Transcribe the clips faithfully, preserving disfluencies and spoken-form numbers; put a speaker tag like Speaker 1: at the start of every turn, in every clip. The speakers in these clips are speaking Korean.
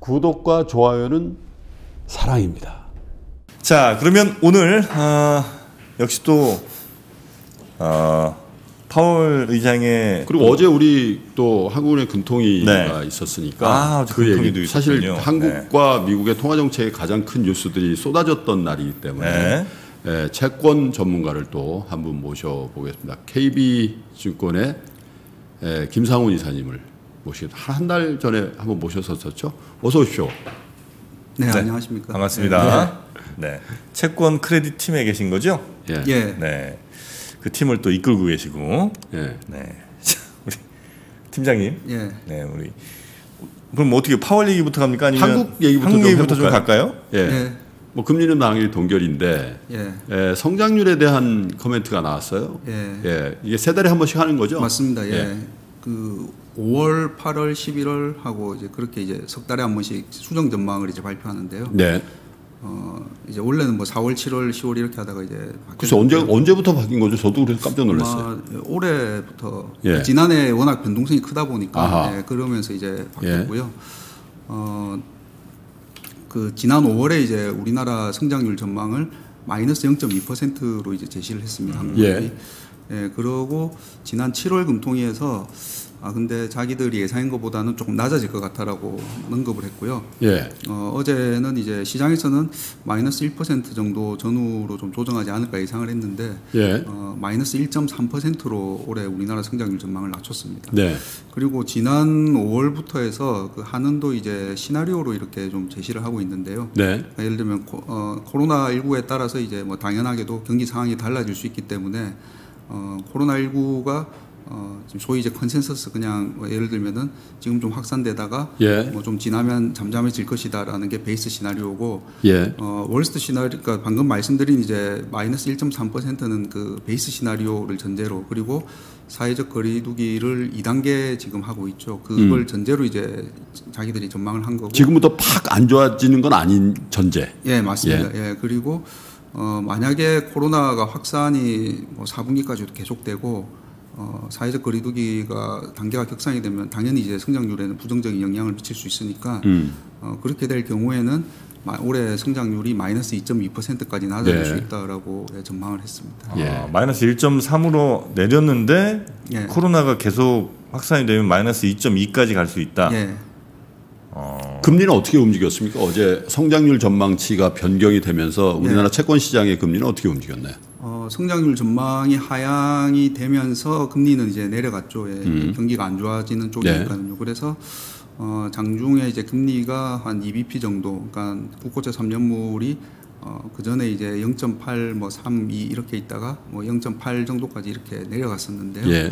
Speaker 1: 구독과 좋아요는 사랑입니다.
Speaker 2: 자, 그러면 오늘 어, 역시 또 어, 파월 의장의
Speaker 1: 그리고 어제 우리 또 한국은행 금통위가
Speaker 2: 네.
Speaker 1: 있었으니까
Speaker 2: 아,
Speaker 1: 그 얘기 사실
Speaker 2: 있었군요.
Speaker 1: 한국과 네. 미국의 통화 정책의 가장 큰 뉴스들이 쏟아졌던 날이기 때문에
Speaker 2: 네.
Speaker 1: 예, 채권 전문가를 또 한 분 모셔보겠습니다. 케이비증권의 예, 김상훈 이사님을 모시겠습니다. 한 달 전에 한번 모셨었죠. 어서 오십시오.
Speaker 3: 네,
Speaker 2: 네.
Speaker 3: 안녕하십니까.
Speaker 2: 반갑습니다. 네. 네. 채권 크레딧 팀에 계신 거죠?
Speaker 1: 예.
Speaker 3: 예.
Speaker 2: 네. 그 팀을 또 이끌고 계시고.
Speaker 1: 예.
Speaker 2: 네. 우리 팀장님.
Speaker 3: 예.
Speaker 2: 네, 우리 그럼 뭐 어떻게 파월 얘기부터 갑니까? 아니면
Speaker 1: 한국 얘기부터,
Speaker 2: 한국
Speaker 1: 좀,
Speaker 2: 얘기부터 좀 갈까요?
Speaker 1: 예.
Speaker 3: 예.
Speaker 1: 뭐 금리는 당연히 동결인데
Speaker 3: 예.
Speaker 1: 예, 성장률에 대한 코멘트가 나왔어요.
Speaker 3: 예.
Speaker 1: 예. 이게 세 달에 한 번씩 하는 거죠?
Speaker 3: 맞습니다. 예.
Speaker 1: 예.
Speaker 3: 그 오월, 팔월, 십일월 하고 이제 그렇게 이제 석 달에 한 번씩 수정 전망을 이제 발표하는데요.
Speaker 1: 네.
Speaker 3: 어, 이제 원래는 뭐 사월, 칠월, 시월 이렇게 하다가 이제
Speaker 1: 그래서 언제 언제부터 바뀐 거죠? 저도 그래서 깜짝 놀랐어요.
Speaker 3: 아마 올해부터
Speaker 1: 예.
Speaker 3: 지난해 워낙 변동성이 크다 보니까
Speaker 1: 아하.
Speaker 3: 예, 그러면서 이제 바뀌었고요. 어, 그 지난 오월에 이제 우리나라 성장률 전망을 마이너스 영 점 이 퍼센트로 이제 제시를 했습니다. 한국이.
Speaker 1: 예.
Speaker 3: 예, 그러고 지난 칠월 금통위에서 아 근데 자기들이 예상한 것보다는 조금 낮아질 것 같다라고 언급을 했고요.
Speaker 1: 예.
Speaker 3: 어, 어제는 이제 시장에서는 마이너스 일 퍼센트 정도 전후로 좀 조정하지 않을까 예상을 했는데
Speaker 1: 예.
Speaker 3: 어, 마이너스 일 점 삼 퍼센트로 올해 우리나라 성장률 전망을 낮췄습니다.
Speaker 1: 네.
Speaker 3: 그리고 지난 오월부터 해서 그 한은도 이제 시나리오로 이렇게 좀 제시를 하고 있는데요.
Speaker 1: 네.
Speaker 3: 예를 들면 코, 어, 코로나십구에 따라서 이제 뭐 당연하게도 경기 상황이 달라질 수 있기 때문에 어, 코로나십구가 어, 지금 소위 이제 컨센서스 그냥 뭐 예를 들면은 지금 좀 확산되다가
Speaker 1: 예.
Speaker 3: 뭐 좀 지나면 잠잠해질 것이다라는 게 베이스 시나리오고
Speaker 1: 예.
Speaker 3: 어, 월스트 시나리오, 그러니까 방금 말씀드린 이제 마이너스 일 점 삼 퍼센트는 그 베이스 시나리오를 전제로 그리고 사회적 거리두기를 이 단계 지금 하고 있죠. 그걸
Speaker 1: 음.
Speaker 3: 전제로 이제 자기들이 전망을 한 거고.
Speaker 1: 지금부터 팍 안 좋아지는 건 아닌 전제.
Speaker 3: 예, 맞습니다. 예, 예 그리고 어, 만약에 코로나가 확산이 뭐 사 분기까지도 계속되고 어, 사회적 거리두기가 단계가 격상이 되면 당연히 이제 성장률에는 부정적인 영향을 미칠 수 있으니까
Speaker 1: 음.
Speaker 3: 어, 그렇게 될 경우에는 마, 올해 성장률이 마이너스 이 점 이 퍼센트까지 낮아질
Speaker 1: 네.
Speaker 3: 수 있다라고 예, 전망을 했습니다.
Speaker 2: 아,
Speaker 1: 예.
Speaker 2: 마이너스 일 점 삼으로 내렸는데
Speaker 3: 예.
Speaker 2: 코로나가 계속 확산이 되면 마이너스 이 점 이까지 갈 수 있다.
Speaker 3: 예.
Speaker 2: 어,
Speaker 1: 금리는 어떻게 움직였습니까? 어제 성장률 전망치가 변경이 되면서 우리나라
Speaker 3: 네.
Speaker 1: 채권 시장의 금리는 어떻게 움직였나요?
Speaker 3: 어, 성장률 전망이 하향이 되면서 금리는 이제 내려갔죠. 예.
Speaker 1: 음.
Speaker 3: 경기가 안 좋아지는 쪽이니까요. 그래서 어, 장중에 이제 금리가 한 이 비피 정도, 그러니까 국고채 삼 년물이 어, 그 전에 이제 영 점 팔, 뭐 삼, 이 이렇게 있다가 뭐 영 점 팔 정도까지 이렇게 내려갔었는데요.
Speaker 1: 예.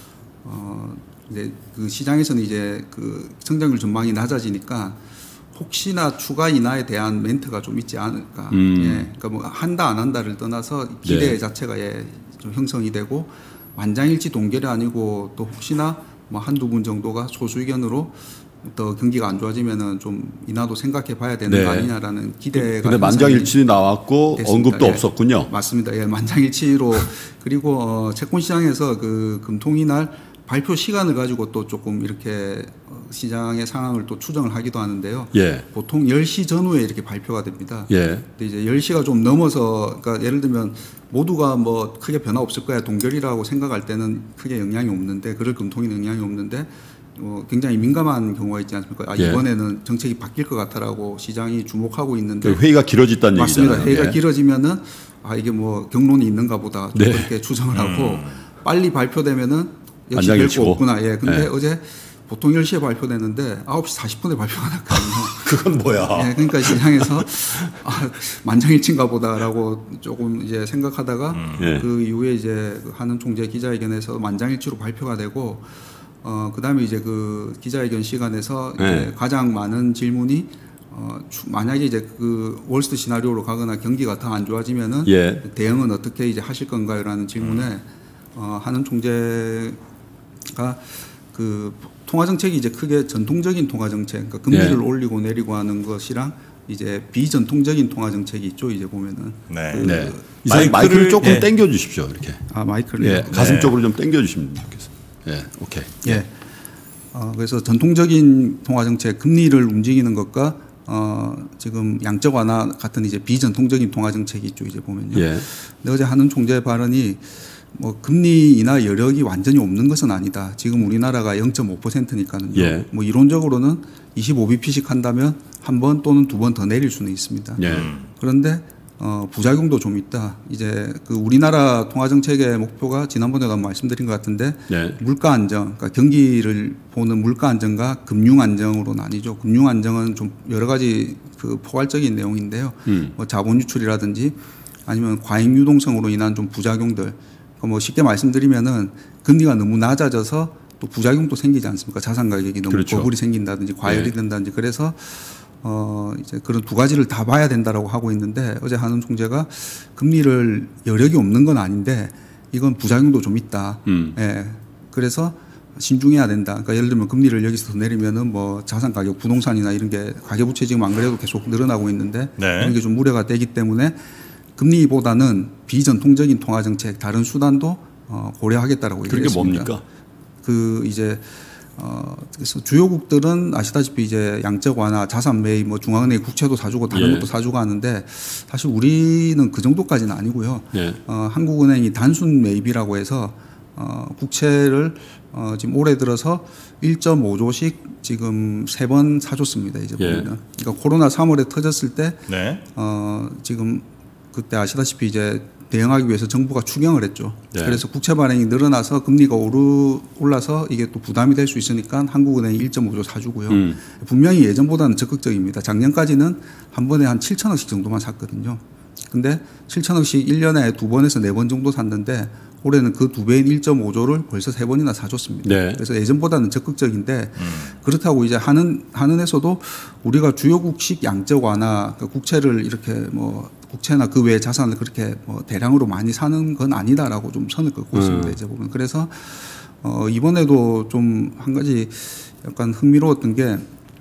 Speaker 3: 어, 이제 그 시장에서는 이제 그 성장률 전망이 낮아지니까 혹시나 추가 인하에 대한 멘트가 좀 있지 않을까.
Speaker 1: 음.
Speaker 3: 예. 그러니까 뭐 한다 안 한다를 떠나서 기대
Speaker 1: 네.
Speaker 3: 자체가 예, 좀 형성이 되고 만장일치 동결이 아니고 또 혹시나 뭐 한두 분 정도가 소수 의견으로 더 경기가 안 좋아지면은 좀 인하도 생각해 봐야 되는
Speaker 1: 네.
Speaker 3: 거 아니냐라는 기대가.
Speaker 1: 근데 만장일치 나왔고
Speaker 3: 됐습니다.
Speaker 1: 언급도
Speaker 3: 예.
Speaker 1: 없었군요.
Speaker 3: 맞습니다. 예, 만장일치로 그리고 어, 채권 시장에서 그 금통위 날 발표 시간을 가지고 또 조금 이렇게 시장의 상황을 또 추정을 하기도 하는데요.
Speaker 1: 예.
Speaker 3: 보통 열 시 전후에 이렇게 발표가 됩니다.
Speaker 1: 예.
Speaker 3: 근데 이제 열 시가 좀 넘어서, 그러니까 예를 들면 모두가 뭐 크게 변화 없을 거야, 동결이라고 생각할 때는 크게 영향이 없는데, 그럴 금통위는 영향이 없는데, 어, 굉장히 민감한 경우가 있지 않습니까? 아,
Speaker 1: 예.
Speaker 3: 이번에는 정책이 바뀔 것 같다라고 시장이 주목하고 있는데.
Speaker 1: 그 회의가 길어졌다는
Speaker 3: 맞습니다.
Speaker 1: 얘기잖아요.
Speaker 3: 회의가
Speaker 1: 예.
Speaker 3: 길어지면은, 아, 이게 뭐 경론이 있는가 보다. 또
Speaker 1: 네.
Speaker 3: 그렇게 추정을 하고, 빨리 발표되면은 역시 될
Speaker 1: 만장일치고.
Speaker 3: 거 없구나. 예. 근데
Speaker 1: 네.
Speaker 3: 어제 보통 열 시에 발표되는데 아홉 시 사십 분에 발표가 났거든요.
Speaker 1: 그건 뭐야?
Speaker 3: 예, 그러니까 시장에서 아, 만장일치인가 보다라고 조금 이제 생각하다가
Speaker 1: 예.
Speaker 3: 그 이후에 이제 하는 총재 기자회견에서 만장일치로 발표가 되고 어, 그 다음에 이제 그 기자회견 시간에서 이제
Speaker 1: 네.
Speaker 3: 가장 많은 질문이 어, 추, 만약에 이제 그 월스트 시나리오로 가거나 경기가 더 안 좋아지면은
Speaker 1: 예.
Speaker 3: 대응은 어떻게 이제 하실 건가요라는 질문에
Speaker 1: 음.
Speaker 3: 어, 하는 총재가 그 통화 정책이 이제 크게 전통적인 통화 정책, 그러니까 금리를
Speaker 1: 예.
Speaker 3: 올리고 내리고 하는 것이랑 이제 비전통적인 통화 정책이 있죠. 이제 보면은.
Speaker 2: 네.
Speaker 3: 그
Speaker 1: 네. 이사님 마이크를 조금
Speaker 3: 예.
Speaker 1: 당겨 주십시오. 이렇게.
Speaker 3: 아 마이크를.
Speaker 1: 예. 가슴
Speaker 2: 네.
Speaker 1: 쪽으로 좀 당겨 주시면 좋겠어요. 예. 오케이.
Speaker 3: 예. 어, 그래서 전통적인 통화 정책 금리를 움직이는 것과 어, 지금 양적 완화 같은 이제 비전통적인 통화 정책이 있죠. 이제 보면요.
Speaker 1: 예.
Speaker 3: 근데 어제 한은 총재 발언이 뭐 금리 인하 여력이 완전히 없는 것은 아니다. 지금 우리나라가 영 점 오 퍼센트니까는요.
Speaker 1: 예.
Speaker 3: 뭐 이론적으로는 이십오 비피씩 한다면 한 번 또는 두 번 더 내릴 수는 있습니다.
Speaker 1: 예.
Speaker 3: 그런데 어, 부작용도 좀 있다. 이제 그 우리나라 통화 정책의 목표가 지난번에도 한번 말씀드린 것 같은데
Speaker 1: 예.
Speaker 3: 물가 안정, 그러니까 경기를 보는 물가 안정과 금융 안정으로 나뉘죠. 금융 안정은 좀 여러 가지 그 포괄적인 내용인데요.
Speaker 1: 음.
Speaker 3: 뭐 자본 유출이라든지 아니면 과잉 유동성으로 인한 좀 부작용들. 뭐 쉽게 말씀드리면은 금리가 너무 낮아져서 또 부작용도 생기지 않습니까? 자산 가격이 너무
Speaker 1: 그렇죠.
Speaker 3: 버블이 생긴다든지 과열이
Speaker 1: 네.
Speaker 3: 된다든지 그래서 어 이제 그런 두 가지를 다 봐야 된다라고 하고 있는데 어제 한은 총재가 금리를 여력이 없는 건 아닌데 이건 부작용도 좀 있다.
Speaker 1: 음.
Speaker 3: 예. 그래서 신중해야 된다. 그러니까 예를 들면 금리를 여기서 더 내리면은 뭐 자산 가격, 부동산이나 이런 게 가계부채 지금 안 그래도 계속 늘어나고 있는데
Speaker 2: 네.
Speaker 3: 이런 게 좀 우려가 되기 때문에 금리보다는 비전통적인 통화 정책 다른 수단도 어, 고려하겠다라고
Speaker 1: 그게
Speaker 3: 얘기했습니다.
Speaker 1: 뭡니까?
Speaker 3: 그 이제 어 그래서 주요국들은 아시다시피 이제 양적 완화, 자산 매입, 뭐 중앙은행 국채도 사주고 다른
Speaker 1: 예.
Speaker 3: 것도 사주고 하는데 사실 우리는 그 정도까지는 아니고요.
Speaker 1: 예.
Speaker 3: 어, 한국은행이 단순 매입이라고 해서 어, 국채를 어, 지금 올해 들어서 일 점 오 조씩 지금 세 번 사줬습니다. 이제
Speaker 1: 예.
Speaker 3: 보면. 그러니까 코로나 삼월에 터졌을 때
Speaker 2: 네.
Speaker 3: 어, 지금 그때 아시다시피 이제 대응하기 위해서 정부가 추경을 했죠.
Speaker 1: 네.
Speaker 3: 그래서 국채 발행이 늘어나서 금리가 오르, 올라서 이게 또 부담이 될 수 있으니까 한국은행이 일 점 오 조 사주고요.
Speaker 1: 음.
Speaker 3: 분명히 예전보다는 적극적입니다. 작년까지는 한 번에 한 칠천억씩 정도만 샀거든요. 근데 칠천억씩 일 년에 두 번에서 네 번 정도 샀는데 올해는 그 두 배인 일 점 오 조를 벌써 세 번이나 사줬습니다.
Speaker 1: 네.
Speaker 3: 그래서 예전보다는 적극적인데
Speaker 2: 음.
Speaker 3: 그렇다고 이제 하는 하는에서도 우리가 주요국식 양적 완화, 그러니까 국채를 이렇게 뭐 국채나 그 외의 자산을 그렇게 뭐 대량으로 많이 사는 건 아니다라고 좀 선을 긋고 있습니다.
Speaker 1: 음.
Speaker 3: 이제 보면 그래서 어 이번에도 좀 한 가지 약간 흥미로웠던 게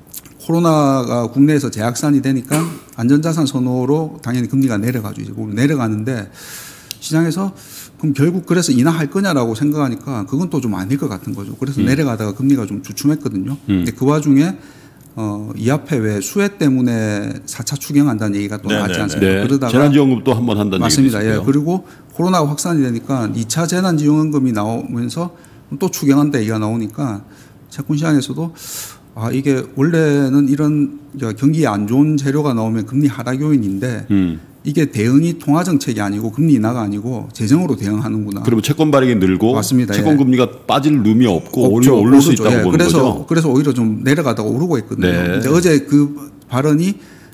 Speaker 3: 코로나가 국내에서 재확산이 되니까 안전자산 선호로 당연히 금리가 내려가죠. 이제 보면 내려가는데 시장에서 그럼 결국 그래서 인하할 거냐라고 생각하니까 그건 또 좀 아닐 것 같은 거죠. 그래서
Speaker 1: 음.
Speaker 3: 내려가다가 금리가 좀 주춤했거든요.
Speaker 1: 음.
Speaker 3: 근데 그 와중에 어, 이 앞에 왜 수혜 때문에 사 차 추경한다는 얘기가 또
Speaker 2: 네,
Speaker 3: 나왔지
Speaker 2: 네,
Speaker 3: 않습니까?
Speaker 1: 네.
Speaker 3: 그러다가
Speaker 1: 재난지원금도 한 번 한다는
Speaker 3: 맞습니다.
Speaker 1: 얘기도
Speaker 3: 예.
Speaker 1: 있고요.
Speaker 3: 그리고 코로나가 확산이 되니까 이 차 재난지원금이 나오면서 또 추경한다 얘기가 나오니까 채권시장에서도 아 이게 원래는 이런 경기에 안 좋은 재료가 나오면 금리 하락 요인인데
Speaker 1: 음.
Speaker 3: 이게 대응이 통화 정책이 아니고 금리 인하가 아니고 재정으로 대응하는구나.
Speaker 1: 그러면 채권 발행이 늘고
Speaker 3: 맞습니다.
Speaker 1: 채권
Speaker 3: 예.
Speaker 1: 금리가 빠질 룸이 없고 오히려
Speaker 3: 없죠.
Speaker 1: 오를 수
Speaker 3: 오르죠.
Speaker 1: 있다고
Speaker 3: 예.
Speaker 1: 보는
Speaker 3: 그래서,
Speaker 1: 거죠.
Speaker 3: 그래서 오히려 좀 내려가다가 오르고 있거든요.
Speaker 1: 네.
Speaker 3: 근데 어제 그 발언이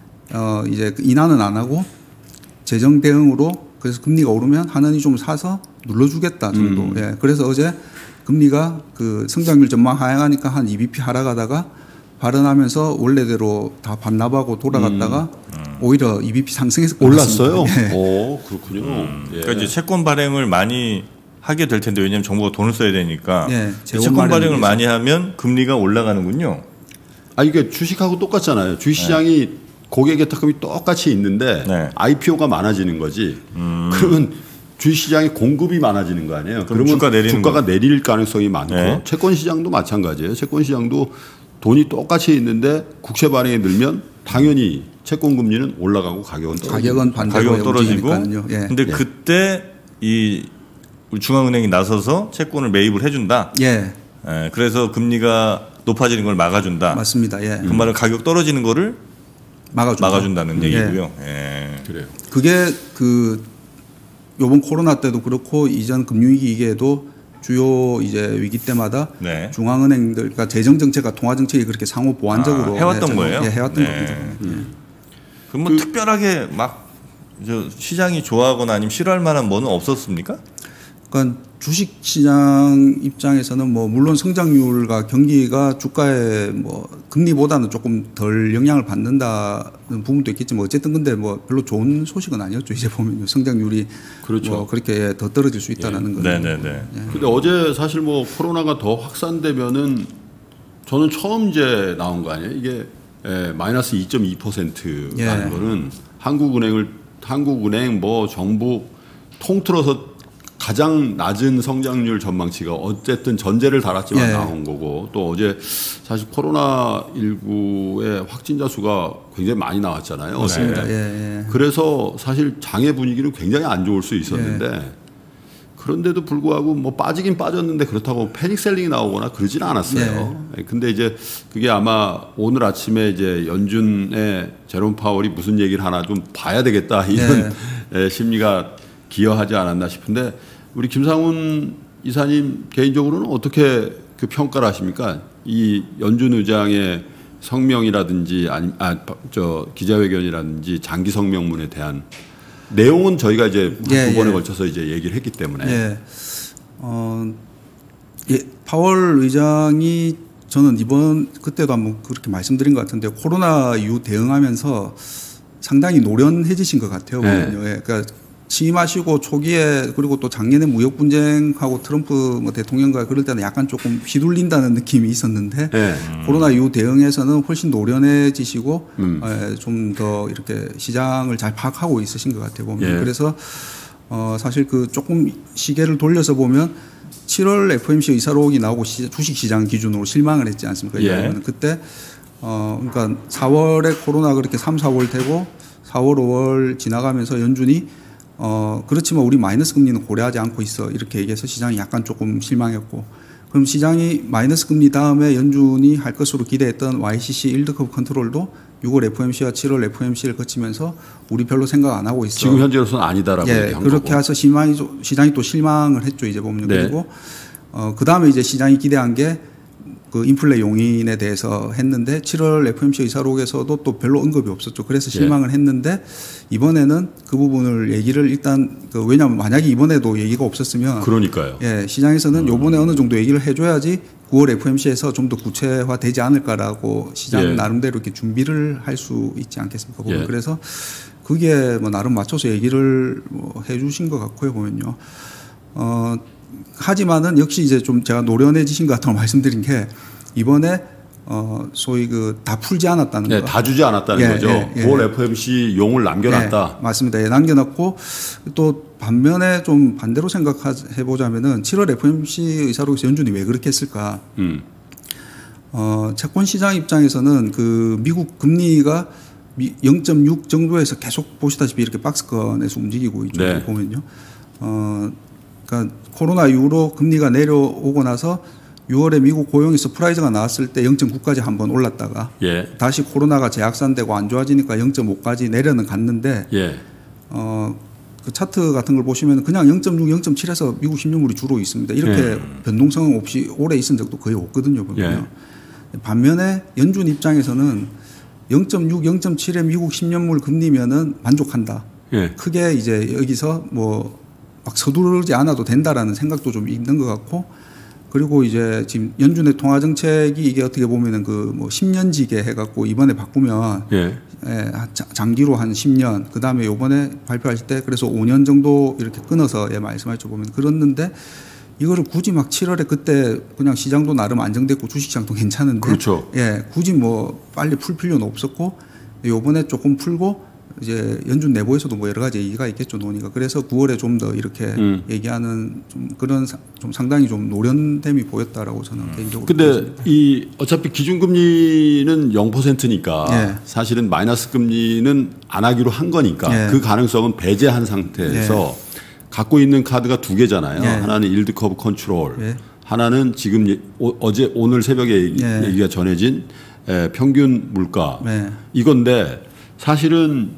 Speaker 3: 어 이제 인하는 안 하고 재정 대응으로 그래서 금리가 오르면 하느니 좀 사서 눌러주겠다 정도.
Speaker 1: 음.
Speaker 3: 예. 그래서 어제 금리가 그 성장률 전망 하향하니까 한 이 비피 하락하다가 발언하면서 원래대로 다 반납하고 돌아갔다가 음. 오히려 이 비피 상승해서
Speaker 1: 올랐어요.
Speaker 3: 네.
Speaker 1: 오 그렇군요.
Speaker 2: 음.
Speaker 1: 예.
Speaker 2: 그러니까 이제 채권 발행을 많이 하게 될 텐데 왜냐하면 정부가 돈을 써야 되니까
Speaker 3: 네,
Speaker 2: 채권 발행을
Speaker 3: 위해서.
Speaker 2: 많이 하면 금리가 올라가는군요.
Speaker 1: 아 이게 주식하고 똑같잖아요. 주식시장이 네. 고객 예탁금이 똑같이 있는데
Speaker 2: 네.
Speaker 1: 아이피오가 많아지는 거지.
Speaker 2: 음.
Speaker 1: 그러면 주식시장의 공급이 많아지는 거 아니에요.
Speaker 2: 그럼
Speaker 1: 그러면
Speaker 2: 주가 내리는
Speaker 1: 주가가
Speaker 2: 거.
Speaker 1: 내릴 가능성이 많고
Speaker 2: 네.
Speaker 1: 채권시장도 마찬가지예요. 채권시장도 돈이 똑같이 있는데 국채 발행이 늘면 당연히 채권 금리는 올라가고 가격은 떨어지고.
Speaker 3: 가격은 반대로
Speaker 2: 가격은 떨어지고.
Speaker 3: 예.
Speaker 2: 근데
Speaker 1: 예.
Speaker 2: 그때 이 우리 중앙은행이 나서서 채권을 매입을 해준다.
Speaker 3: 예.
Speaker 2: 예, 그래서 금리가 높아지는 걸 막아준다.
Speaker 3: 맞습니다. 예.
Speaker 2: 그 말은 가격 떨어지는 거를
Speaker 3: 막아주죠.
Speaker 2: 막아준다는
Speaker 3: 예.
Speaker 2: 얘기고요. 예.
Speaker 1: 그래요.
Speaker 3: 그게 그 요번 코로나 때도 그렇고 이전 금융위기 이게도 주요 이제 위기 때마다
Speaker 2: 네.
Speaker 3: 중앙은행들 그러니까 재정 정책과 통화 정책이 그렇게 상호 보완적으로
Speaker 2: 아, 해왔던
Speaker 3: 예,
Speaker 2: 거예요?
Speaker 3: 예, 해왔던
Speaker 2: 네.
Speaker 3: 겁니다.
Speaker 1: 음.
Speaker 2: 그럼 뭐
Speaker 1: 그-
Speaker 2: 특별하게 막 저 시장이 좋아하거나 아니면 싫어할 만한 뭐는 없었습니까?
Speaker 3: 그러니까 주식 시장 입장에서는 뭐 물론 성장률과 경기가 주가에 뭐 금리보다는 조금 덜 영향을 받는다는 부분도 있겠지만 어쨌든 근데 뭐 별로 좋은 소식은 아니었죠. 이제 보면 성장률이
Speaker 1: 그렇죠.
Speaker 3: 뭐 그렇게 더 떨어질 수 있다라는 거는.
Speaker 2: 네네네.
Speaker 3: 예.
Speaker 1: 근데 어제 사실 뭐 코로나가 더 확산되면은 저는 처음 이제 나온 거 아니에요? 이게 에, 마이너스 이 점 이 퍼센트라는
Speaker 3: 예.
Speaker 1: 거는 한국은행을 한국은행 뭐 정부 통틀어서 가장 낮은 성장률 전망치가 어쨌든 전제를 달았지만
Speaker 3: 예.
Speaker 1: 나온 거고 또 어제 사실 코로나십구의 확진자 수가 굉장히 많이 나왔잖아요.
Speaker 3: 맞습니다.
Speaker 1: 네.
Speaker 3: 예, 예.
Speaker 1: 그래서 사실 장의 분위기는 굉장히 안 좋을 수 있었는데
Speaker 3: 예.
Speaker 1: 그런데도 불구하고 뭐 빠지긴 빠졌는데 그렇다고 패닉셀링이 나오거나 그러지는 않았어요. 네. 근데 이제 그게 아마 오늘 아침에 이제 연준의 제롬 파월이 무슨 얘기를 하나 좀 봐야 되겠다 이런 네. 심리가 기여하지 않았나 싶은데 우리 김상훈 이사님 개인적으로는 어떻게 그 평가를 하십니까? 이 연준 의장의 성명이라든지 아니 아 저 기자회견이라든지 장기 성명문에 대한 내용은 저희가 이제
Speaker 3: 예,
Speaker 1: 두 번에
Speaker 3: 예.
Speaker 1: 걸쳐서 이제 얘기를 했기 때문에.
Speaker 3: 예. 어, 예, 파월 의장이 저는 이번 그때도 한번 그렇게 말씀드린 것 같은데 코로나 이후 대응하면서 상당히 노련해지신 것 같아요.
Speaker 1: 네.
Speaker 3: 예. 그러니까 취임하시고 초기에 그리고 또 작년에 무역 분쟁하고 트럼프 뭐 대통령과 그럴 때는 약간 조금 휘둘린다는 느낌이 있었는데
Speaker 1: 네.
Speaker 3: 음. 코로나 이후 대응에서는 훨씬 노련해지시고
Speaker 1: 음.
Speaker 3: 좀 더 이렇게 시장을 잘 파악하고 있으신 것 같아요 보면.
Speaker 1: 예.
Speaker 3: 그래서 어 사실 그 조금 시계를 돌려서 보면 칠월 에프오엠씨 의사록이 나오고 시, 주식시장 기준으로 실망을 했지 않습니까?
Speaker 1: 예.
Speaker 3: 그때 어 그러니까 사월에 코로나 그렇게 삼, 사월 되고 사월, 오월 지나가면서 연준이 어 그렇지만 우리 마이너스 금리는 고려하지 않고 있어 이렇게 얘기해서 시장이 약간 조금 실망했고 그럼 시장이 마이너스 금리 다음에 연준이 할 것으로 기대했던 와이씨씨 일드 커브 컨트롤도 유월 에프오엠씨와 칠월 에프오엠씨를 거치면서 우리 별로 생각 안 하고 있어.
Speaker 1: 지금 현재로서는 아니다라고
Speaker 3: 예,
Speaker 1: 얘기한
Speaker 3: 그렇게
Speaker 1: 거고.
Speaker 3: 해서 시장이, 시장이 또 실망을 했죠 이제 보면.
Speaker 1: 네.
Speaker 3: 그리고 어, 그 다음에 이제 시장이 기대한 게 그 인플레 용인에 대해서 했는데 칠월 에프오엠씨 의사록에서도 또 별로 언급이 없었죠. 그래서 실망을 예. 했는데 이번에는 그 부분을 얘기를 일단 그 왜냐하면 만약에 이번에도 얘기가 없었으면
Speaker 1: 그러니까요.
Speaker 3: 예, 시장에서는 요번에 음. 어느 정도 얘기를 해줘야지 구월 에프오엠씨에서 좀 더 구체화되지 않을까라고 시장 예. 나름대로 이렇게 준비를 할 수 있지 않겠습니까? 보면. 예. 그래서 그게 뭐 나름 맞춰서 얘기를 뭐 해주신 것 같고요 보면요. 어. 하지만은 역시 이제 좀 제가 노련해지신 것 같다고 말씀드린 게 이번에 어 소위 그 다 풀지 않았다는
Speaker 1: 네,
Speaker 3: 거.
Speaker 1: 다 주지 않았다는
Speaker 3: 예,
Speaker 1: 거죠.
Speaker 3: 예, 예.
Speaker 1: 구월 에프오엠씨 용을 남겨놨다.
Speaker 3: 예, 맞습니다. 예, 남겨놨고 또 반면에 좀 반대로 생각해 보자면은 칠월 에프오엠씨 의사록에서 연준이 왜 그렇게 했을까?
Speaker 1: 음.
Speaker 3: 어 채권 시장 입장에서는 그 미국 금리가 영 점 육 정도에서 계속 보시다시피 이렇게 박스권에서 움직이고 있죠.
Speaker 1: 네.
Speaker 3: 보면요. 어 그러니까 코로나 이후로 금리가 내려오고 나서 유월에 미국 고용이 서프라이즈가 나왔을 때 영 점 구까지 한번 올랐다가
Speaker 1: 예.
Speaker 3: 다시 코로나가 재확산되고 안 좋아지니까 영 점 오까지 내려는 갔는데
Speaker 1: 예.
Speaker 3: 어, 그 차트 같은 걸 보시면 그냥 영 점 육, 영 점 칠에서 미국 십 년물이 주로 있습니다. 이렇게
Speaker 1: 예.
Speaker 3: 변동성 없이 오래 있은 적도 거의 없거든요. 보면요. 예. 반면에 연준 입장에서는 영 점 육, 영 점 칠의 미국 십 년물 금리면은 만족한다.
Speaker 1: 예.
Speaker 3: 크게 이제 여기서 뭐 막 서두르지 않아도 된다라는 생각도 좀 있는 것 같고 그리고 이제 지금 연준의 통화 정책이 이게 어떻게 보면은 그 뭐 십 년지게 해갖고 이번에 바꾸면
Speaker 1: 예.
Speaker 3: 예, 장기로 한 십 년 그 다음에 요번에 발표하실 때 그래서 오 년 정도 이렇게 끊어서 예, 말씀하셨죠 보면 그랬는데 이거를 굳이 막 칠월에 그때 그냥 시장도 나름 안정됐고 주식시장도 괜찮은데
Speaker 1: 그렇죠.
Speaker 3: 예, 굳이 뭐 빨리 풀 필요는 없었고 요번에 조금 풀고 이제 연준 내부에서도 뭐 여러 가지 얘기가 있겠죠 논의가 그래서 구월에 좀 더 이렇게 음. 얘기하는 좀 그런 사, 좀 상당히 좀 노련됨이 보였다라고 저는 음. 개인적으로.
Speaker 1: 근데
Speaker 3: 보여집니다.
Speaker 1: 이 어차피 기준금리는 영 퍼센트니까
Speaker 3: 예.
Speaker 1: 사실은 마이너스 금리는 안 하기로 한 거니까
Speaker 3: 예.
Speaker 1: 그 가능성은 배제한 상태에서 예. 갖고 있는 카드가 두 개잖아요. 예. 하나는 일드 커브 컨트롤, 예. 하나는 지금 예, 오, 어제 오늘 새벽에 얘기,
Speaker 3: 예.
Speaker 1: 얘기가 전해진 예, 평균 물가
Speaker 3: 예.
Speaker 1: 이건데 사실은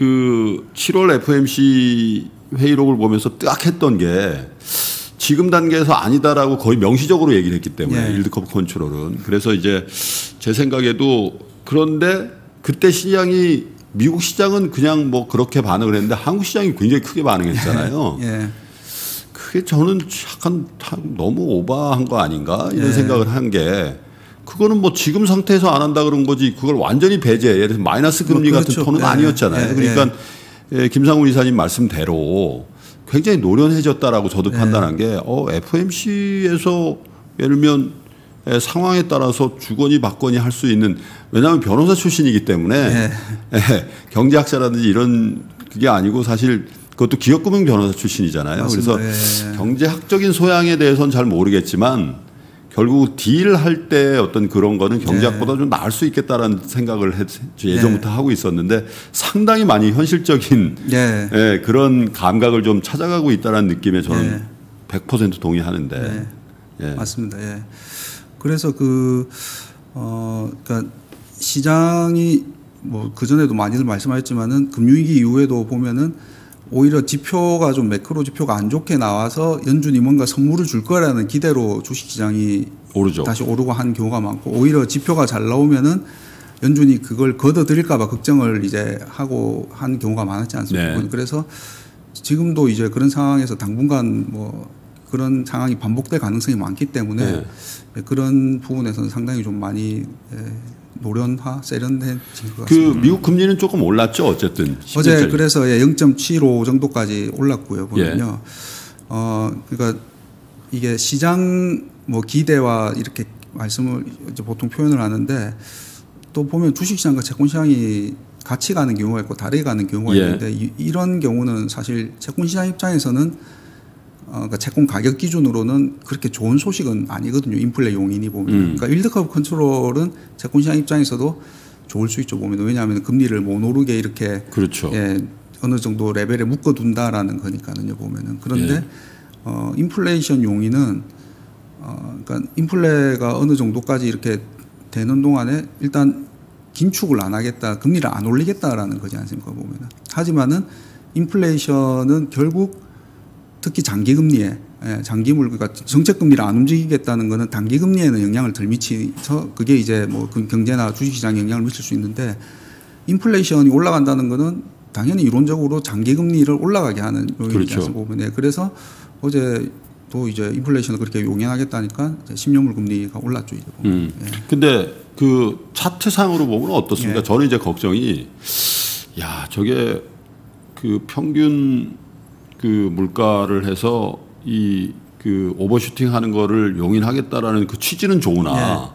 Speaker 1: 그 칠월 에프오엠씨 회의록을 보면서 뜨악했던 게 지금 단계에서 아니다라고 거의 명시적으로 얘기를 했기 때문에 예. 일드 커브 컨트롤은 그래서 이제 제 생각에도 그런데 그때 시장이 미국 시장은 그냥 뭐 그렇게 반응을 했는데 한국 시장이 굉장히 크게 반응했잖아요.
Speaker 3: 예.
Speaker 1: 그게 저는 약간 너무 오버한 거 아닌가 이런
Speaker 3: 예.
Speaker 1: 생각을 한 게 그거는 뭐 지금 상태에서 안 한다 그런 거지 그걸 완전히 배제 예를 들어서 마이너스 금리
Speaker 3: 뭐 그렇죠.
Speaker 1: 같은 톤은
Speaker 3: 예.
Speaker 1: 아니었잖아요.
Speaker 3: 예.
Speaker 1: 그러니까 예. 김상훈 이사님 말씀대로 굉장히 노련해졌다라고 저도 예. 판단한 게 어, 에프오엠씨에서 예를 들면 예, 상황에 따라서 주거니 받거니 할 수 있는 왜냐하면 변호사 출신이기 때문에
Speaker 3: 예.
Speaker 1: 예, 경제학자라든지 이런 그게 아니고 사실 그것도 기업금융 변호사 출신이잖아요.
Speaker 3: 맞습니다.
Speaker 1: 그래서
Speaker 3: 예.
Speaker 1: 경제학적인 소양에 대해서는 잘 모르겠지만 결국 딜할 때 어떤 그런 거는 경제학보다 네. 좀 나을 수 있겠다라는 생각을 했, 예전부터 네. 하고 있었는데 상당히 많이 현실적인 네. 예, 그런 감각을 좀 찾아가고 있다는 느낌에 저는 네. 백 퍼센트 동의하는데.
Speaker 3: 네. 예. 맞습니다. 예. 그래서 그, 어, 그러니까 시장이 뭐 그전에도 많이들 말씀하셨지만은 금융위기 이후에도 보면은 오히려 지표가 좀 매크로 지표가 안 좋게 나와서 연준이 뭔가 선물을 줄 거라는 기대로 주식시장이 오르죠. 다시 오르고 한 경우가 많고 오히려 지표가 잘 나오면은 연준이 그걸 걷어들일까 봐 걱정을 이제 하고 한 경우가 많았지 않습니까? 네. 그래서 지금도 이제 그런 상황에서 당분간 뭐 그런 상황이 반복될 가능성이 많기 때문에 네. 그런 부분에서는 상당히 좀 많이 노련화, 세련된 것 같습니다.
Speaker 1: 그 미국 금리는 조금 올랐죠, 어쨌든.
Speaker 3: 어제 전까지. 그래서 영 점 칠오 정도까지 올랐고요, 보면요. 예. 어, 그러니까 이게 시장 뭐 기대와 이렇게 말씀을 이제 보통 표현을 하는데 또 보면 주식시장과 채권시장이 같이 가는 경우가 있고 다르게 가는 경우가 예. 있는데 이, 이런 경우는 사실 채권시장 입장에서는 어, 그러니까 채권 가격 기준으로는 그렇게 좋은 소식은 아니거든요. 인플레 용인이 보면. 음. 그러니까 일드 커브 컨트롤은 채권시장 입장에서도 좋을 수 있죠. 보면. 왜냐하면 금리를 못 오르게 이렇게
Speaker 1: 그렇죠.
Speaker 3: 예, 어느 정도 레벨에 묶어둔다라는 거니까요. 보면은. 그런데 예. 어, 인플레이션 용인은 어, 그러니까 인플레가 어느 정도까지 이렇게 되는 동안에 일단 긴축을 안 하겠다, 금리를 안 올리겠다라는 거지 않습니까? 보면은. 하지만은 인플레이션은 결국 특히 장기금리에 장기물 그러니까 정책금리를 안 움직이겠다는 거는 단기금리에는 영향을 덜 미치서 그게 이제 뭐 경제나 주식시장에 영향을 미칠 수 있는데 인플레이션이 올라간다는 거는 당연히 이론적으로 장기금리를 올라가게 하는 요인이라서 그렇죠. 보면 그래서 어제 또 이제 인플레이션을 그렇게 용인하겠다니까 십 년물 금리가 올랐죠 이제 보면.
Speaker 1: 음. 예. 근데 그 차트상으로 보면 어떻습니까? 예. 저는 이제 걱정이 야 저게 그 평균 그 물가를 해서 이 그 오버슈팅 하는 거를 용인하겠다라는 그 취지는 좋으나 네.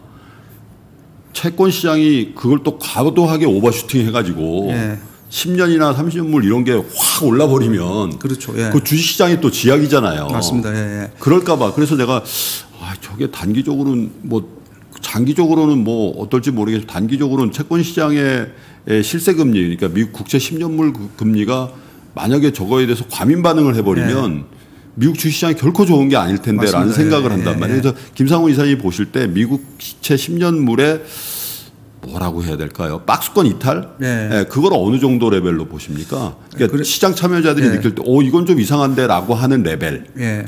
Speaker 1: 채권 시장이 그걸 또 과도하게 오버슈팅 해가지고 네. 십 년이나 삼십 년물 이런 게 확 올라버리면
Speaker 3: 그렇죠. 예.
Speaker 1: 그 주식 시장이 또 지약이잖아요.
Speaker 3: 맞습니다. 예, 예.
Speaker 1: 그럴까봐 그래서 내가 아, 저게 단기적으로는 뭐 장기적으로는 뭐 어떨지 모르겠지만 단기적으로는 채권 시장의 실세 금리 그러니까 미국 국채 십 년물 금리가 만약에 저거에 대해서 과민 반응을 해버리면 네. 미국 주식시장이 결코 좋은 게 아닐 텐데라는 맞습니다. 생각을 한단 말이에요. 네. 그래서 김상훈 이사님이 보실 때 미국 시채 십 년물에 뭐라고 해야 될까요? 박스권 이탈? 네. 네. 그걸 어느 정도 레벨로 보십니까? 그러니까 그래, 시장 참여자들이 네. 느낄 때, 오 이건 좀 이상한데라고 하는 레벨.
Speaker 3: 네.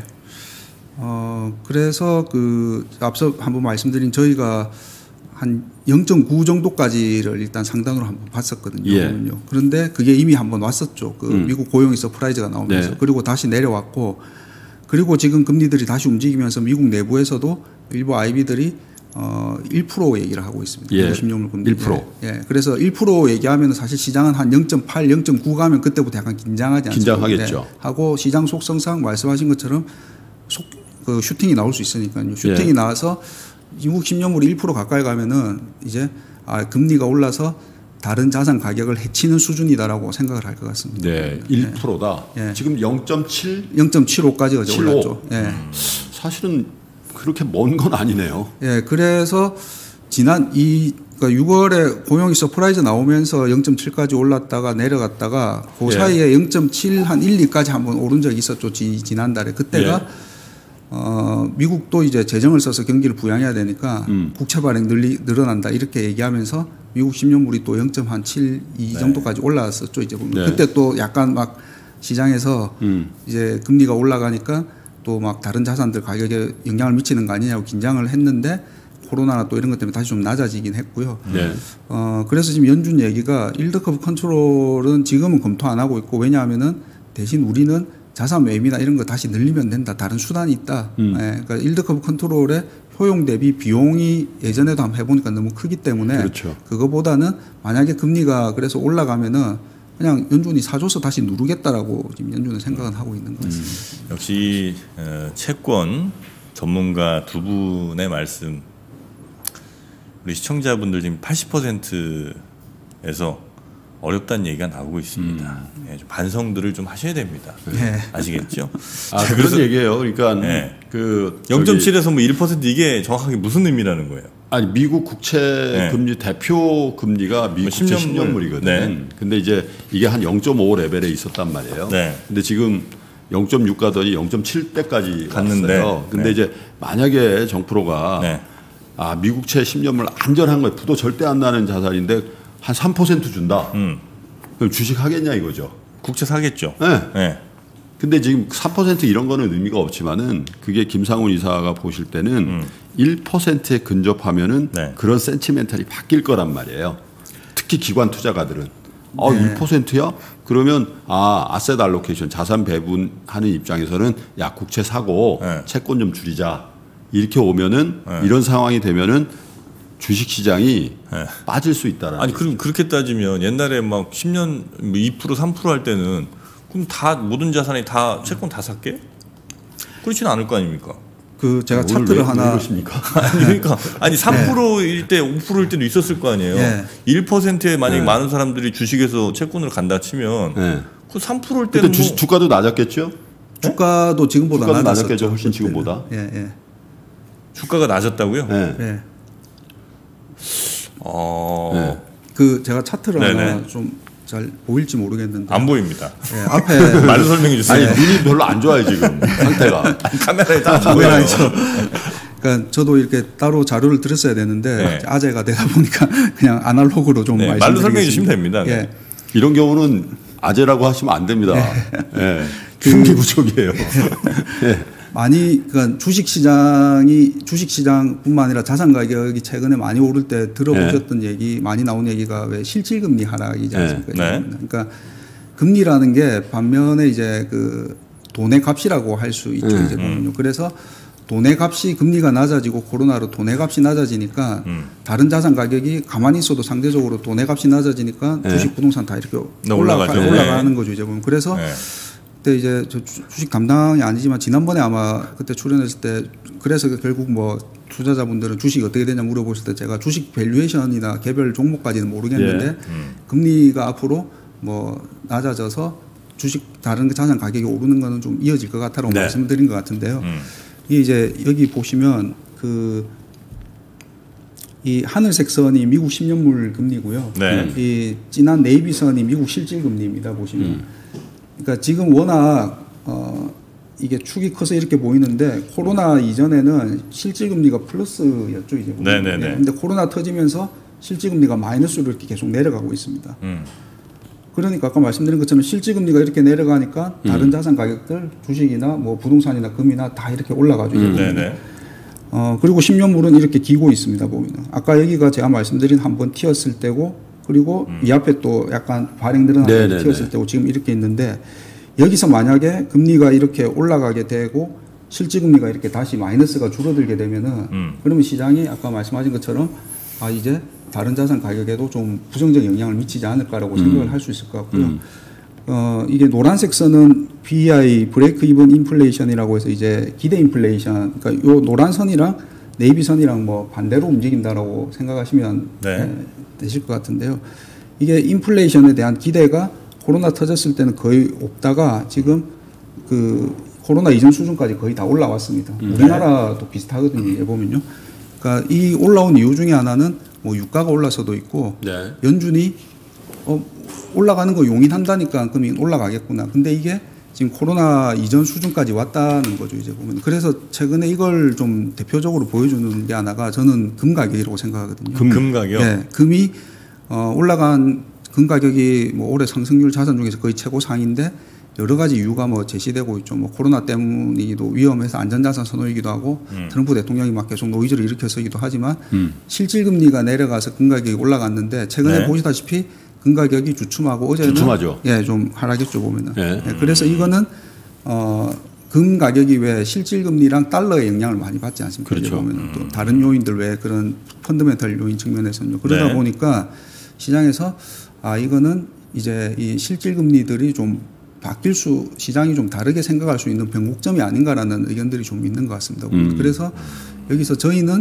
Speaker 3: 어 그래서 그 앞서 한번 말씀드린 저희가 한 영 점 구 정도까지를 일단 상단으로 한번 봤었거든요.
Speaker 1: 예.
Speaker 3: 그런데 그게 이미 한번 왔었죠. 그 음. 미국 고용이 서프라이즈가 나오면서 네. 그리고 다시 내려왔고 그리고 지금 금리들이 다시 움직이면서 미국 내부에서도 일부 아이비들이 어 일 퍼센트 얘기를 하고 있습니다.
Speaker 1: 예.
Speaker 3: 십 년물 금리.
Speaker 1: 일 퍼센트.
Speaker 3: 예. 그래서 일 퍼센트 얘기하면 사실 시장은 한 영 점 팔, 영 점 구 가면 그때부터 약간 긴장하지 않습니까?
Speaker 1: 긴장하겠죠.
Speaker 3: 네. 하고 시장 속성상 말씀하신 것처럼 속, 그 슈팅이 나올 수 있으니까요. 슈팅이 예. 나와서 미국 십 년물이 일 퍼센트 가까이 가면은 이제 아, 금리가 올라서 다른 자산 가격을 해치는 수준이다라고 생각을 할 것 같습니다.
Speaker 1: 네, 일 퍼센트다.
Speaker 3: 네.
Speaker 1: 지금 영 점 칠,
Speaker 3: 영 점 칠오까지 어제 올랐죠. 네.
Speaker 1: 음, 사실은 그렇게 먼 건 아니네요.
Speaker 3: 예, 네, 그래서 지난 이 그러니까 유월에 고용이 서프라이즈 나오면서 영 점 칠까지 올랐다가 내려갔다가 그 네. 사이에 영 점 칠 한 일, 이까지 한번 오른 적이 있었죠. 지, 지난달에 그때가. 네. 어, 미국도 이제 재정을 써서 경기를 부양해야 되니까 음. 국채 발행 늘리, 늘어난다 이렇게 얘기하면서 미국 십 년물이 또 영 점 칠이 네. 정도까지 올라왔었죠. 이제 보면 네. 그때 또 약간 막 시장에서 음. 이제 금리가 올라가니까 또 막 다른 자산들 가격에 영향을 미치는 거 아니냐고 긴장을 했는데 코로나나 또 이런 것 때문에 다시 좀 낮아지긴 했고요.
Speaker 1: 네.
Speaker 3: 어, 그래서 지금 연준 얘기가 일드 커브 컨트롤은 지금은 검토 안 하고 있고 왜냐하면은 대신 우리는 자산 매입이나 이런 거 다시 늘리면 된다. 다른 수단이 있다.
Speaker 1: 음.
Speaker 3: 예, 그러니까 일드 커브 컨트롤의 효용 대비 비용이 예전에도 한번 해보니까 너무 크기 때문에
Speaker 1: 그렇죠.
Speaker 3: 그거보다는 만약에 금리가 그래서 올라가면은 그냥 연준이 사줘서 다시 누르겠다라고 지금 연준은 생각은 하고 있는 것 같습니다.
Speaker 2: 음. 역시 채권 전문가 두 분의 말씀 우리 시청자분들 지금 팔십 퍼센트에서 어렵다는 얘기가 나오고 있습니다. 음. 예, 좀 반성들을 좀 하셔야 됩니다.
Speaker 3: 네.
Speaker 2: 아시겠죠?
Speaker 1: 아, 자, 그런 얘기예요. 그러니까
Speaker 2: 네.
Speaker 1: 그
Speaker 2: 영 점 칠에서 뭐 일 퍼센트 이게 정확하게 무슨 의미라는 거예요?
Speaker 1: 아니 미국 국채 네. 금리 대표 금리가 미국 국채 십 년물이거든. 네. 근데 이제 이게 한 영 점 오 레벨에 있었단 말이에요. 네. 근데 지금 영 점 육 가더니 영 점 칠대까지 갔는데. 왔어요. 근데 네. 이제 만약에 정프로가 네. 아 미국채 십 년물 안전한 거예요. 부도 절대 안 나는 자산인데 한 삼 퍼센트 준다. 음. 그럼 주식 하겠냐 이거죠.
Speaker 2: 국채 사겠죠.
Speaker 1: 네. 네. 근데 지금 삼 퍼센트 이런 거는 의미가 없지만은 그게 김상훈 이사가 보실 때는 음. 일 퍼센트에 근접하면은 네. 그런 센티멘탈이 바뀔 거란 말이에요. 특히 기관 투자가들은. 아, 네. 일 퍼센트야? 그러면 아, 아셋 알로케이션 자산 배분하는 입장에서는 야, 국채 사고 네. 채권 좀 줄이자. 이렇게 오면은 네. 이런 상황이 되면은 주식 시장이 네. 빠질 수 있다라는.
Speaker 2: 아니, 그럼 그렇게 따지면 옛날에 막 십 년 이 퍼센트 삼 퍼센트 할 때는 그럼 다 모든 자산이 다 채권 다 샀게? 그렇지는 않을 거 아닙니까?
Speaker 3: 그 제가 차트를
Speaker 1: 왜,
Speaker 3: 하나.
Speaker 2: 아니, 그러니까 아니 삼 퍼센트일 때 오 퍼센트일 때도 있었을 거 아니에요. 네. 일 퍼센트에 만약에 네. 많은 사람들이 주식에서 채권을 간다 치면 네. 그 삼 퍼센트일 때는
Speaker 1: 그때 주식 뭐 주가도 낮았겠죠?
Speaker 3: 주가도 지금보다
Speaker 1: 주가도 낮았겠죠. 훨씬 지금보다.
Speaker 3: 예, 예.
Speaker 2: 주가가 낮았다고요?
Speaker 1: 네.
Speaker 3: 네.
Speaker 2: 어.
Speaker 3: 네. 그 제가 차트를 네네. 하나 좀 잘 보일지 모르겠는데
Speaker 2: 안 보입니다.
Speaker 3: 네, 앞에
Speaker 2: 말로 설명해 주세요.
Speaker 1: 아니 눈이 별로 안 좋아요 지금 상태가.
Speaker 2: 카메라에 딱 보여요.
Speaker 3: 그러니까 저도 이렇게 따로 자료를 들었어야 되는데 네. 아재가 되다 보니까 그냥 아날로그로 좀 네, 말씀드리겠습니다.
Speaker 2: 말로 설명해 주시면 됩니다. 네.
Speaker 3: 예.
Speaker 1: 이런 경우는 아재라고 하시면 안 됩니다. 네. 네. 준비 부족이에요. 네.
Speaker 3: 많이 그러니까 주식 시장이 주식 시장뿐만 아니라 자산 가격이 최근에 많이 오를 때 들어보셨던 네. 얘기 많이 나온 얘기가 왜 실질 금리 하락이지 않습니까?
Speaker 2: 네. 네.
Speaker 3: 그러니까 금리라는 게 반면에 이제 그 돈의 값이라고 할 수 있죠. 네. 이제 보면요. 그래서 돈의 값이 금리가 낮아지고 코로나로 돈의 값이 낮아지니까 음. 다른 자산 가격이 가만히 있어도 상대적으로 돈의 값이 낮아지니까 네. 주식 부동산 다 이렇게 올라가, 올라가는 네. 거죠. 이제 보면 그래서. 네. 그때 이제 저 주식 담당이 아니지만 지난번에 아마 그때 출연했을 때 그래서 결국 뭐 투자자분들은 주식이 어떻게 되냐 물어보실 때 제가 주식 밸류에이션이나 개별 종목까지는 모르겠는데 예. 음. 금리가 앞으로 뭐 낮아져서 주식 다른 자산 가격이 오르는 거는 좀 이어질 것 같다라고 네. 말씀드린 것 같은데요. 음. 이게 이제 여기 보시면 그 이 하늘색 선이 미국 십 년물 금리고요. 네. 이 진한 네이비 선이 미국 실질 금리입니다. 보시면. 음. 그러니까 지금 워낙 어 이게 축이 커서 이렇게 보이는데 코로나 이전에는 실질 금리가 플러스였죠 이제.
Speaker 2: 네네네.
Speaker 3: 그런데 코로나 터지면서 실질 금리가 마이너스로 이렇게 계속 내려가고 있습니다. 음. 그러니까 아까 말씀드린 것처럼 실질 금리가 이렇게 내려가니까 음. 다른 자산 가격들 주식이나 뭐 부동산이나 금이나 다 이렇게 올라가죠.
Speaker 2: 음. 네네.
Speaker 3: 어 그리고 십 년물은 이렇게 기고 있습니다 보면. 아까 여기가 제가 말씀드린 한번 튀었을 때고. 그리고 음. 이 앞에 또 약간 발행 늘어나게 튀었을 때고 지금 이렇게 있는데 여기서 만약에 금리가 이렇게 올라가게 되고 실질 금리가 이렇게 다시 마이너스가 줄어들게 되면은 음. 그러면 시장이 아까 말씀하신 것처럼 아 이제 다른 자산 가격에도 좀 부정적 영향을 미치지 않을까라고 음. 생각을 할 수 있을 것 같고요. 음. 어 이게 노란색 선은 비이아이 브레이크 이븐 인플레이션이라고 해서 이제 기대 인플레이션 그러니까 요 노란 선이랑 네이비 선이랑 뭐 반대로 움직인다라고 생각하시면 네. 네, 되실 것 같은데요. 이게 인플레이션에 대한 기대가 코로나 터졌을 때는 거의 없다가 지금 그 코로나 이전 수준까지 거의 다 올라왔습니다. 음. 우리나라도 비슷하거든요. 이게 보면요. 그러니까 이 올라온 이유 중에 하나는 뭐 유가가 올라서도 있고 네. 연준이 어, 올라가는 거 용인한다니까 그럼 올라가겠구나. 근데 이게 지금 코로나 이전 수준까지 왔다는 거죠, 이제 보면. 그래서 최근에 이걸 좀 대표적으로 보여주는 게 하나가 저는 금 가격이라고 생각하거든요.
Speaker 2: 금, 금 가격?
Speaker 3: 네. 금이, 어, 올라간 금 가격이 뭐 올해 상승률 자산 중에서 거의 최고 상인데 여러 가지 이유가 뭐 제시되고 있죠. 뭐 코로나 때문이기도 위험해서 안전자산 선호이기도 하고 음. 트럼프 대통령이 막 계속 노이즈를 일으켜서기도 하지만 음. 실질 금리가 내려가서 금 가격이 올라갔는데 최근에 네. 보시다시피 금 가격이 주춤하고 어제는
Speaker 1: 주춤하죠.
Speaker 3: 예, 좀 하락했죠 보면은.
Speaker 1: 네.
Speaker 3: 예, 그래서 이거는 어, 금 가격이 왜 실질 금리랑 달러의 영향을 많이 받지 않습니까?
Speaker 1: 그렇죠.
Speaker 3: 보면 음. 또 다른 요인들 왜 그런 펀더멘털 요인 측면에서는요. 그러다 네. 보니까 시장에서 아 이거는 이제 이 실질 금리들이 좀 바뀔 수 시장이 좀 다르게 생각할 수 있는 변곡점이 아닌가라는 의견들이 좀 있는 것 같습니다. 음. 그래서 여기서 저희는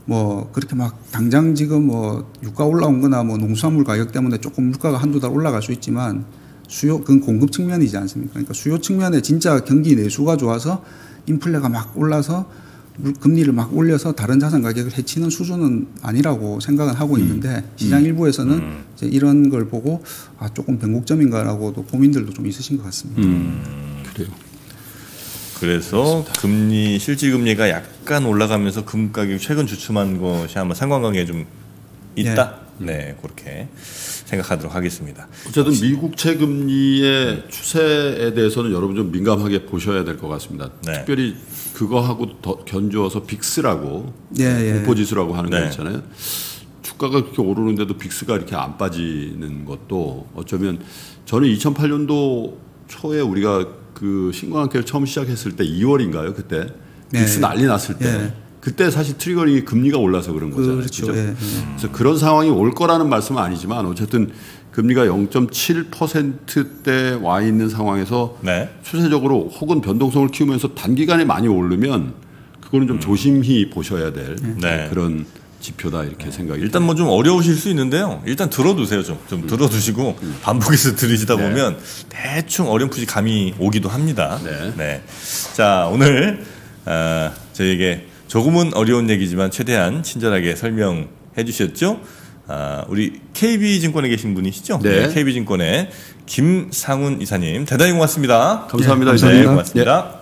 Speaker 3: 뭐 그렇게 막 당장 지금 뭐 유가 올라온 거나 뭐 농수산물 가격 때문에 조금 물가가 한두 달 올라갈 수 있지만 수요, 그건 공급 측면이지 않습니까? 그러니까 수요 측면에 진짜 경기 내수가 좋아서 인플레가 막 올라서 금리를 막 올려서 다른 자산 가격을 해치는 수준은 아니라고 생각은 하고 있는데 음. 시장 일부에서는 음. 이제 이런 걸 보고 아, 조금 변곡점인가라고도 고민들도 좀 있으신 것 같습니다.
Speaker 1: 음. 그래요.
Speaker 2: 그래서 그렇습니다. 금리 실질금리가 약간 올라가면서 금 가격 최근 주춤한 것이 아마 상관관계에 좀 있다. 네, 네 그렇게 생각하도록 하겠습니다.
Speaker 1: 어쨌든 미국채 금리의 추세에 대해서는 여러분 좀 민감하게 보셔야 될 것 같습니다. 네. 특별히 그거하고 더 견주어서 빅스라고 네, 공포지수라고 하는 네. 거 있잖아요. 주가가 그렇게 오르는데도 빅스가 이렇게 안 빠지는 것도 어쩌면 저는 이천팔 년도 초에 우리가 그 신광학회를 처음 시작했을 때 이월인가요? 그때 네. 빅스 난리 났을 때 네. 그때 사실 트리거링이 금리가 올라서 그런 거잖아요.
Speaker 3: 그렇죠.
Speaker 1: 그렇죠?
Speaker 3: 예.
Speaker 1: 그래서 그런 상황이 올 거라는 말씀은 아니지만 어쨌든 금리가 영 점 칠 퍼센트대 와 있는 상황에서 네. 추세적으로 혹은 변동성을 키우면서 단기간에 많이 오르면 그거는 좀 음. 조심히 보셔야 될 네. 그런 지표다 이렇게 네. 생각이
Speaker 2: 일단 뭐 좀 어려우실 수 있는데요. 일단 들어두세요. 좀, 좀 음. 들어두시고 음. 반복해서 들으시다 네. 보면 대충 어렴풋이 감이 오기도 합니다. 네. 네. 자 오늘 어, 저에게 조금은 어려운 얘기지만 최대한 친절하게 설명해 주셨죠. 아, 우리 케이비증권에 계신 분이시죠?
Speaker 1: 네.
Speaker 2: 네 케이비증권의 김상훈 이사님 대단히 고맙습니다.
Speaker 1: 감사합니다.
Speaker 2: 네,
Speaker 1: 이사님.
Speaker 2: 고맙습니다. 네.